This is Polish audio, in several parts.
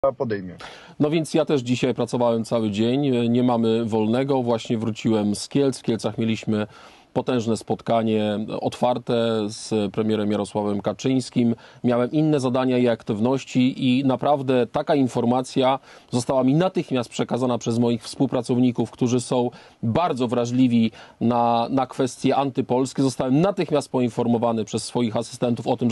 podejmie. No więc ja też dzisiaj pracowałem cały dzień, nie mamy wolnego, właśnie wróciłem z Kielc. W Kielcach mieliśmy potężne spotkanie otwarte z premierem Jarosławem Kaczyńskim. Miałem inne zadania i aktywności i naprawdę taka informacja została mi natychmiast przekazana przez moich współpracowników, którzy są bardzo wrażliwi na kwestie antypolskie. Zostałem natychmiast poinformowany przez swoich asystentów o tym,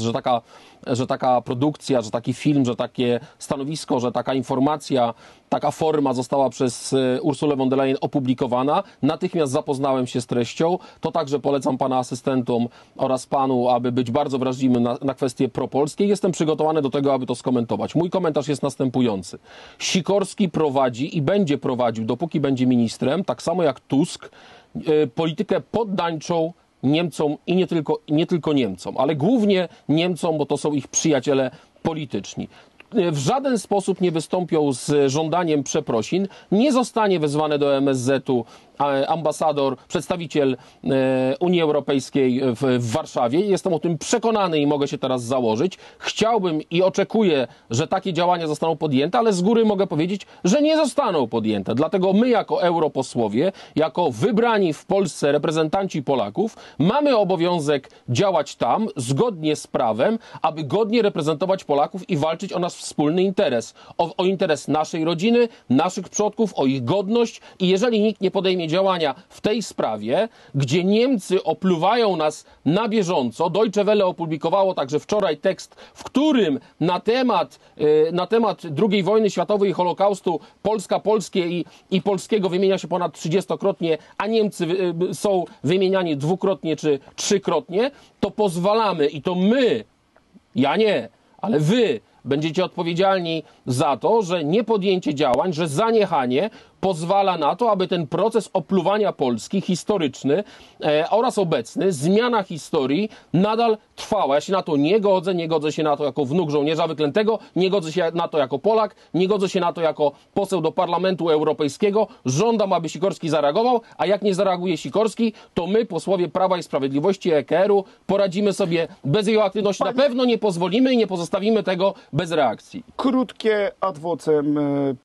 że taka produkcja, że taki film, że takie stanowisko, że taka informacja, taka forma została przez Ursulę von der Leyen opublikowana. Natychmiast zapoznałem się z treścią. To także polecam pana asystentom oraz panu, aby być bardzo wrażliwym na kwestie propolskie. Jestem przygotowany do tego, aby to skomentować. Mój komentarz jest następujący. Sikorski prowadzi i będzie prowadził, dopóki będzie ministrem, tak samo jak Tusk, politykę poddańczą Niemcom i nie tylko Niemcom, ale głównie Niemcom, bo to są ich przyjaciele polityczni. W żaden sposób nie wystąpią z żądaniem przeprosin. Nie zostanie wezwany do MSZ-u ambasador, przedstawiciel Unii Europejskiej w Warszawie. Jestem o tym przekonany i mogę się teraz założyć. Chciałbym i oczekuję, że takie działania zostaną podjęte, ale z góry mogę powiedzieć, że nie zostaną podjęte. Dlatego my jako europosłowie, jako wybrani w Polsce reprezentanci Polaków, mamy obowiązek działać tam zgodnie z prawem, aby godnie reprezentować Polaków i walczyć o nasz wspólny interes. O interes naszej rodziny, naszych przodków, o ich godność i jeżeli nikt nie podejmie działania w tej sprawie, gdzie Niemcy opluwają nas na bieżąco. Deutsche Welle opublikowało także wczoraj tekst, w którym na temat II wojny światowej i Holokaustu Polska, polskie i polskiego wymienia się ponad 30-krotnie, a Niemcy są wymieniani dwukrotnie czy trzykrotnie, to pozwalamy i to my, ja nie, ale wy będziecie odpowiedzialni za to, że niepodjęcie działań, że zaniechanie pozwala na to, aby ten proces opluwania Polski historyczny oraz obecny, zmiana historii nadal trwała. Ja się na to nie godzę się na to jako wnuk żołnierza wyklętego, nie godzę się na to jako Polak, nie godzę się na to jako poseł do Parlamentu Europejskiego. Żądam, aby Sikorski zareagował, a jak nie zareaguje Sikorski, to my, posłowie Prawa i Sprawiedliwości, EKR-u, poradzimy sobie bez jego aktywności. Na pewno nie pozwolimy i nie pozostawimy tego bez reakcji. Krótkie ad vocem